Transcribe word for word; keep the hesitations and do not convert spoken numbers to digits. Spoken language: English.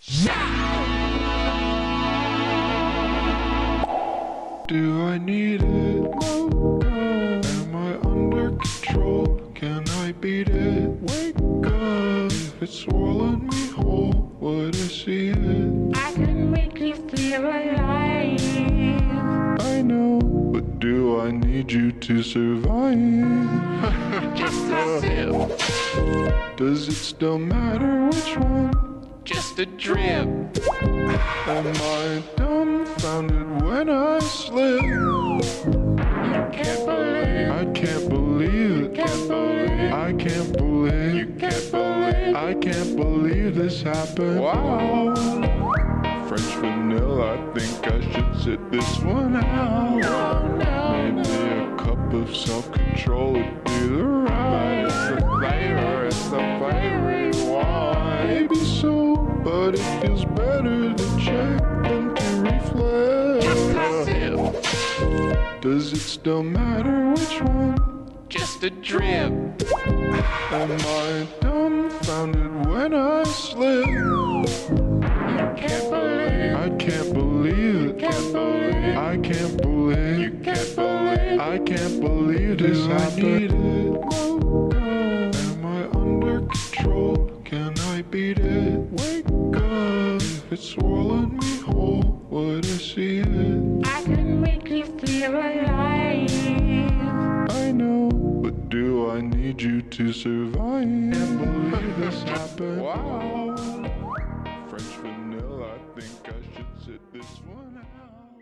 Do I need it? No, no. Am I under control? Can I beat it? Wake up. If it's swallowing me whole, would I see it? I can make you feel alive. I know, but do I need you to survive? Just a sip, Does it still matter which one? just a drip. Am I dumbfounded when I slip? Can't believe, I can't believe it. can't believe, I can't believe. you can't believe. I can't believe this happened. Wow. French vanilla, I think I should sit this one out. No, no, Maybe a cup of self-control would be the right. It's the flavor, it's the flavor you want. Maybe so, but it feels better to check than to reflect. just a sip, Does it still matter which one? just a drip. Am I dumbfounded when I slip? Can't believe, I can't believe it. can't believe, I can't believe. you can't believe. I can't believe this happened. No, no. Am I under control? Can I beat it? Wake up. If it's swallowing me whole, would I see it? I can make you feel alive. I know, but do I need you to survive? Can't believe this happened. Wow. French vanilla, I think I should sit this one out.